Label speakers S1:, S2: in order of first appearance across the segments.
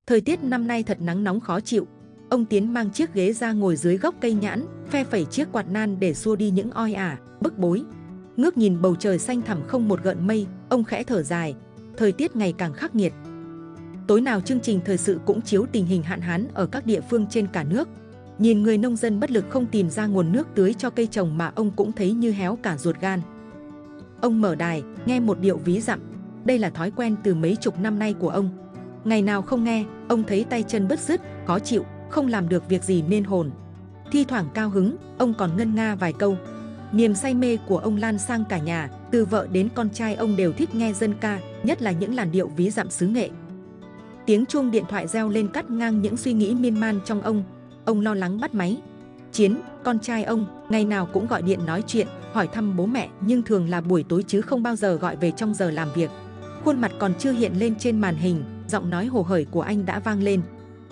S1: Thời tiết năm nay thật nắng nóng khó chịu. Ông Tiến mang chiếc ghế ra ngồi dưới gốc cây nhãn, phe phẩy chiếc quạt nan để xua đi những oi ả, bức bối. Ngước nhìn bầu trời xanh thẳm không một gợn mây, ông khẽ thở dài. Thời tiết ngày càng khắc nghiệt. Tối nào chương trình thời sự cũng chiếu tình hình hạn hán ở các địa phương trên cả nước. Nhìn người nông dân bất lực không tìm ra nguồn nước tưới cho cây trồng mà ông cũng thấy như héo cả ruột gan. Ông mở đài, nghe một điệu ví dặm. Đây là thói quen từ mấy chục năm nay của ông. Ngày nào không nghe, ông thấy tay chân bứt rứt, khó chịu, không làm được việc gì nên hồn. Thi thoảng cao hứng, ông còn ngân nga vài câu. Niềm say mê của ông lan sang cả nhà, từ vợ đến con trai ông đều thích nghe dân ca, nhất là những làn điệu ví dặm xứ Nghệ. Tiếng chuông điện thoại reo lên cắt ngang những suy nghĩ miên man trong ông. Ông lo lắng bắt máy. Chiến, con trai ông, ngày nào cũng gọi điện nói chuyện, hỏi thăm bố mẹ, nhưng thường là buổi tối chứ không bao giờ gọi về trong giờ làm việc. Khuôn mặt còn chưa hiện lên trên màn hình, giọng nói hồ hởi của anh đã vang lên.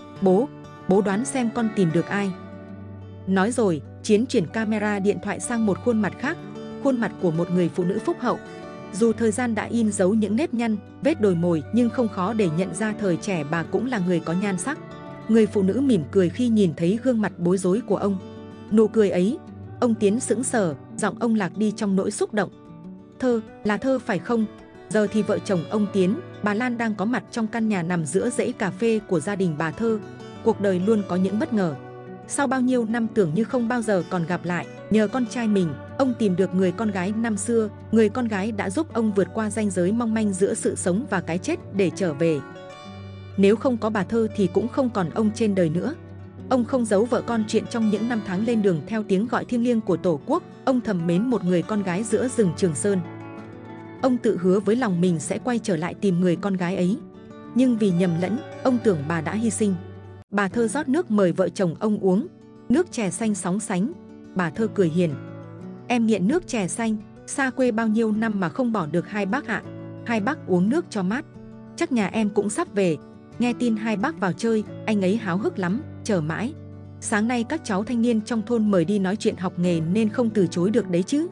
S1: Bố đoán xem con tìm được ai. Nói rồi, Chiến chuyển camera điện thoại sang một khuôn mặt khác, khuôn mặt của một người phụ nữ phúc hậu. Dù thời gian đã in dấu những nếp nhăn, vết đồi mồi, nhưng không khó để nhận ra thời trẻ bà cũng là người có nhan sắc. Người phụ nữ mỉm cười khi nhìn thấy gương mặt bối rối của ông. Nụ cười ấy, ông Tiến sững sờ, giọng ông lạc đi trong nỗi xúc động. Thơ, là Thơ phải không? Giờ thì vợ chồng ông Tiến, bà Lan đang có mặt trong căn nhà nằm giữa dãy cà phê của gia đình bà Thơ. Cuộc đời luôn có những bất ngờ. Sau bao nhiêu năm tưởng như không bao giờ còn gặp lại, nhờ con trai mình, ông tìm được người con gái năm xưa, người con gái đã giúp ông vượt qua ranh giới mong manh giữa sự sống và cái chết để trở về. Nếu không có bà Thơ thì cũng không còn ông trên đời nữa. Ông không giấu vợ con chuyện trong những năm tháng lên đường theo tiếng gọi thiêng liêng của Tổ quốc, ông thầm mến một người con gái giữa rừng Trường Sơn. Ông tự hứa với lòng mình sẽ quay trở lại tìm người con gái ấy. Nhưng vì nhầm lẫn, ông tưởng bà đã hy sinh. Bà Thơ rót nước mời vợ chồng ông uống, nước chè xanh sóng sánh. Bà Thơ cười hiền. Em nghiện nước chè xanh, xa quê bao nhiêu năm mà không bỏ được hai bác ạ. Hai bác uống nước cho mát. Chắc nhà em cũng sắp về. Nghe tin hai bác vào chơi, anh ấy háo hức lắm, chờ mãi. Sáng nay các cháu thanh niên trong thôn mời đi nói chuyện học nghề nên không từ chối được đấy chứ.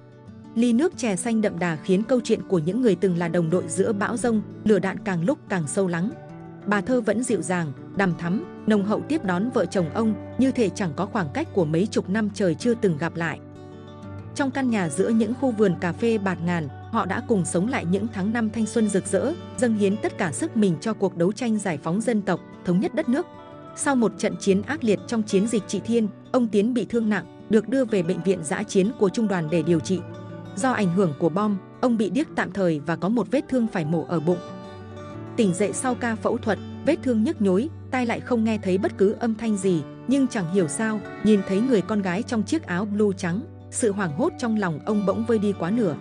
S1: Ly nước chè xanh đậm đà khiến câu chuyện của những người từng là đồng đội giữa bão giông, lửa đạn càng lúc càng sâu lắng. Bà Thơ vẫn dịu dàng, đằm thắm, nồng hậu tiếp đón vợ chồng ông, như thể chẳng có khoảng cách của mấy chục năm trời chưa từng gặp lại. Trong căn nhà giữa những khu vườn cà phê bạt ngàn, họ đã cùng sống lại những tháng năm thanh xuân rực rỡ, dâng hiến tất cả sức mình cho cuộc đấu tranh giải phóng dân tộc, thống nhất đất nước. Sau một trận chiến ác liệt trong chiến dịch Trị Thiên, ông Tiến bị thương nặng, được đưa về bệnh viện dã chiến của Trung đoàn để điều trị. Do ảnh hưởng của bom, ông bị điếc tạm thời và có một vết thương phải mổ ở bụng. Tỉnh dậy sau ca phẫu thuật, vết thương nhức nhối, tai lại không nghe thấy bất cứ âm thanh gì, nhưng chẳng hiểu sao, nhìn thấy người con gái trong chiếc áo blue trắng, sự hoảng hốt trong lòng ông bỗng vơi đi quá nửa.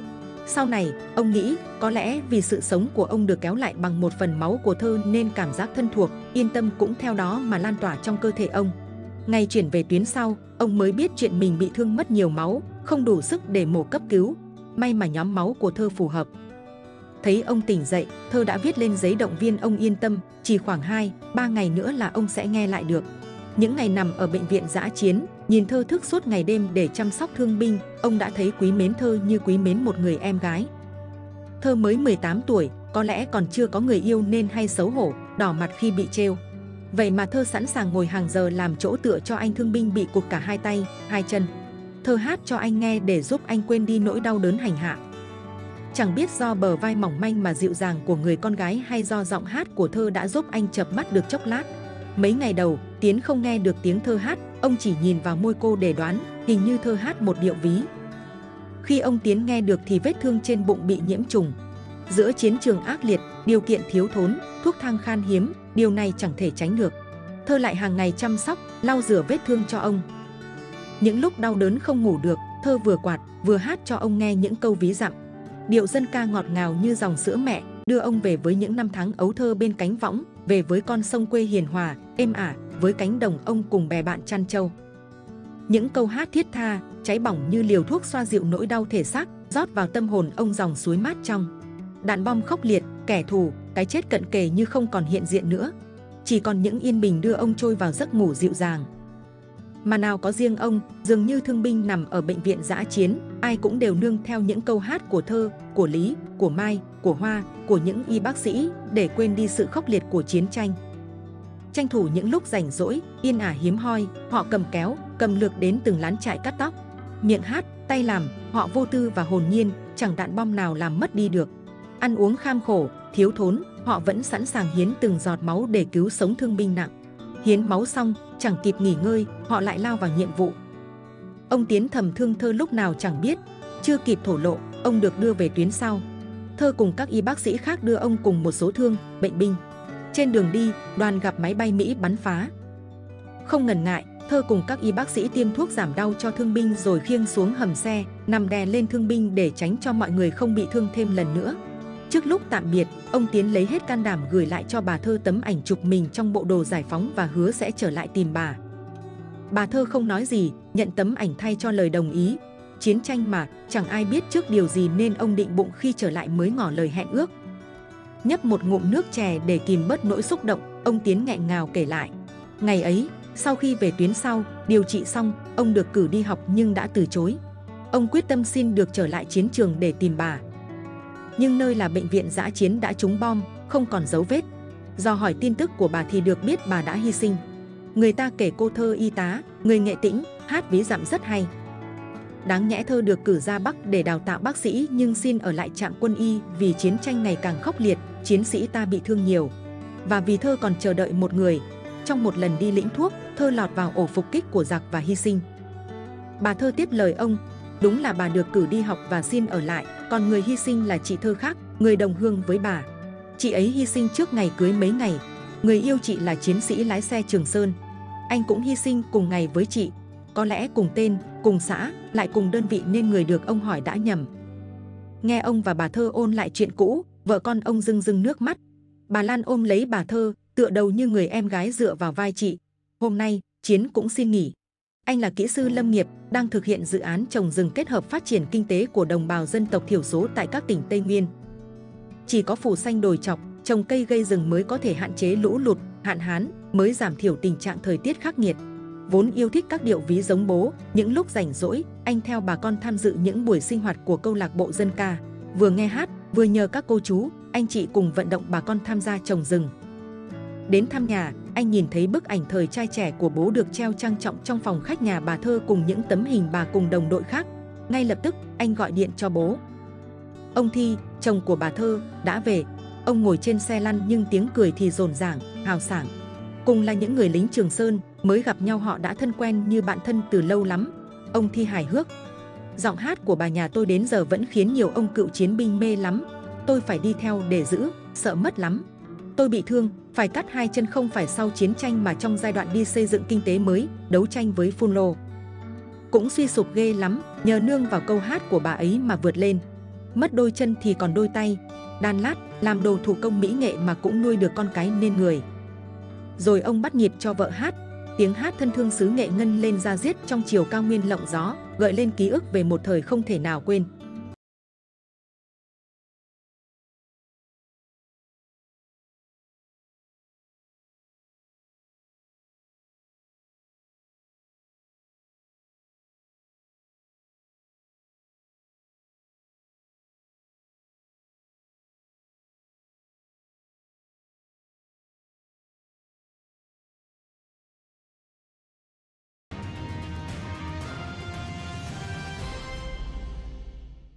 S1: Sau này, ông nghĩ có lẽ vì sự sống của ông được kéo lại bằng một phần máu của Thơ nên cảm giác thân thuộc, yên tâm cũng theo đó mà lan tỏa trong cơ thể ông. Ngày chuyển về tuyến sau, ông mới biết chuyện mình bị thương mất nhiều máu, không đủ sức để mổ cấp cứu. May mà nhóm máu của Thơ phù hợp. Thấy ông tỉnh dậy, Thơ đã viết lên giấy động viên ông yên tâm, chỉ khoảng 2-3 ngày nữa là ông sẽ nghe lại được. Những ngày nằm ở bệnh viện dã chiến, nhìn Thơ thức suốt ngày đêm để chăm sóc thương binh, ông đã thấy quý mến Thơ như quý mến một người em gái. Thơ mới 18 tuổi, có lẽ còn chưa có người yêu nên hay xấu hổ, đỏ mặt khi bị trêu. Vậy mà Thơ sẵn sàng ngồi hàng giờ làm chỗ tựa cho anh thương binh bị cụt cả hai tay, hai chân. Thơ hát cho anh nghe để giúp anh quên đi nỗi đau đớn hành hạ. Chẳng biết do bờ vai mỏng manh mà dịu dàng của người con gái hay do giọng hát của Thơ đã giúp anh chợp mắt được chốc lát. Mấy ngày đầu, Tiến không nghe được tiếng Thơ hát, ông chỉ nhìn vào môi cô để đoán, hình như Thơ hát một điệu ví. Khi ông Tiến nghe được thì vết thương trên bụng bị nhiễm trùng. Giữa chiến trường ác liệt, điều kiện thiếu thốn, thuốc thang khan hiếm, điều này chẳng thể tránh được. Thơ lại hàng ngày chăm sóc, lau rửa vết thương cho ông. Những lúc đau đớn không ngủ được, Thơ vừa quạt, vừa hát cho ông nghe những câu ví dặm. Điệu dân ca ngọt ngào như dòng sữa mẹ, đưa ông về với những năm tháng ấu thơ bên cánh võng, về với con sông quê hiền hòa, êm ả, với cánh đồng ông cùng bè bạn chăn trâu. Những câu hát thiết tha, cháy bỏng như liều thuốc xoa dịu nỗi đau thể xác, rót vào tâm hồn ông dòng suối mát trong. Đạn bom khốc liệt, kẻ thù, cái chết cận kề như không còn hiện diện nữa. Chỉ còn những yên bình đưa ông trôi vào giấc ngủ dịu dàng. Mà nào có riêng ông, dường như thương binh nằm ở bệnh viện dã chiến, ai cũng đều nương theo những câu hát của Thơ, của Lý, của Mai, của Hoa, của những y bác sĩ để quên đi sự khốc liệt của chiến tranh. Tranh thủ những lúc rảnh rỗi, yên ả hiếm hoi, họ cầm kéo, cầm lược đến từng lán trại cắt tóc. Miệng hát, tay làm, họ vô tư và hồn nhiên, chẳng đạn bom nào làm mất đi được. Ăn uống kham khổ, thiếu thốn, họ vẫn sẵn sàng hiến từng giọt máu để cứu sống thương binh nặng. Hiến máu xong, chẳng kịp nghỉ ngơi, họ lại lao vào nhiệm vụ. Ông Tiến thầm thương Thơ lúc nào chẳng biết. Chưa kịp thổ lộ, ông được đưa về tuyến sau. Thơ cùng các y bác sĩ khác đưa ông cùng một số thương, bệnh binh. Trên đường đi, đoàn gặp máy bay Mỹ bắn phá. Không ngần ngại, Thơ cùng các y bác sĩ tiêm thuốc giảm đau cho thương binh rồi khiêng xuống hầm xe, nằm đè lên thương binh để tránh cho mọi người không bị thương thêm lần nữa. Trước lúc tạm biệt, ông Tiến lấy hết can đảm gửi lại cho bà Thơ tấm ảnh chụp mình trong bộ đồ giải phóng và hứa sẽ trở lại tìm bà. Bà Thơ không nói gì, nhận tấm ảnh thay cho lời đồng ý. Chiến tranh mà, chẳng ai biết trước điều gì nên ông định bụng khi trở lại mới ngỏ lời hẹn ước. Nhấp một ngụm nước chè để kìm bớt nỗi xúc động, ông Tiến nghẹn ngào kể lại. Ngày ấy, sau khi về tuyến sau, điều trị xong, ông được cử đi học nhưng đã từ chối. Ông quyết tâm xin được trở lại chiến trường để tìm bà. Nhưng nơi là bệnh viện dã chiến đã trúng bom, không còn dấu vết. Do hỏi tin tức của bà thì được biết bà đã hy sinh. Người ta kể cô Thơ y tá, người Nghệ Tĩnh, hát ví dặm rất hay. Đáng nhẽ Thơ được cử ra Bắc để đào tạo bác sĩ nhưng xin ở lại trạm quân y vì chiến tranh ngày càng khốc liệt, chiến sĩ ta bị thương nhiều. Và vì Thơ còn chờ đợi một người. Trong một lần đi lĩnh thuốc, Thơ lọt vào ổ phục kích của giặc và hy sinh. Bà Thơ tiếp lời ông, đúng là bà được cử đi học và xin ở lại, còn người hy sinh là chị Thơ khác, người đồng hương với bà. Chị ấy hy sinh trước ngày cưới mấy ngày. Người yêu chị là chiến sĩ lái xe Trường Sơn. Anh cũng hy sinh cùng ngày với chị. Có lẽ cùng tên, cùng xã, lại cùng đơn vị nên người được ông hỏi đã nhầm. Nghe ông và bà Thơ ôn lại chuyện cũ, vợ con ông rưng rưng nước mắt. Bà Lan ôm lấy bà Thơ, tựa đầu như người em gái dựa vào vai chị. Hôm nay, Chiến cũng xin nghỉ. Anh là kỹ sư lâm nghiệp, đang thực hiện dự án trồng rừng kết hợp phát triển kinh tế của đồng bào dân tộc thiểu số tại các tỉnh Tây Nguyên. Chỉ có phủ xanh đồi chọc, trồng cây gây rừng mới có thể hạn chế lũ lụt, hạn hán, mới giảm thiểu tình trạng thời tiết khắc nghiệt. Vốn yêu thích các điệu ví giống bố, những lúc rảnh rỗi, anh theo bà con tham dự những buổi sinh hoạt của câu lạc bộ dân ca. Vừa nghe hát, vừa nhờ các cô chú, anh chị cùng vận động bà con tham gia trồng rừng. Đến thăm nhà, anh nhìn thấy bức ảnh thời trai trẻ của bố được treo trang trọng trong phòng khách nhà bà Thơ cùng những tấm hình bà cùng đồng đội khác. Ngay lập tức, anh gọi điện cho bố. Ông Thi, chồng của bà Thơ, đã về. Ông ngồi trên xe lăn nhưng tiếng cười thì rộn ràng, hào sảng. Cùng là những người lính Trường Sơn, mới gặp nhau họ đã thân quen như bạn thân từ lâu lắm. Ông Thi hài hước. Giọng hát của bà nhà tôi đến giờ vẫn khiến nhiều ông cựu chiến binh mê lắm. Tôi phải đi theo để giữ, sợ mất lắm. Tôi bị thương, phải cắt hai chân không phải sau chiến tranh mà trong giai đoạn đi xây dựng kinh tế mới, đấu tranh với phun lô. Cũng suy sụp ghê lắm, nhờ nương vào câu hát của bà ấy mà vượt lên. Mất đôi chân thì còn đôi tay, đan lát, làm đồ thủ công mỹ nghệ mà cũng nuôi được con cái nên người. Rồi ông bắt nhịp cho vợ hát, tiếng hát thân thương xứ Nghệ ngân lên ra diết trong chiều cao nguyên lộng gió, gợi lên ký ức về một thời không thể nào quên.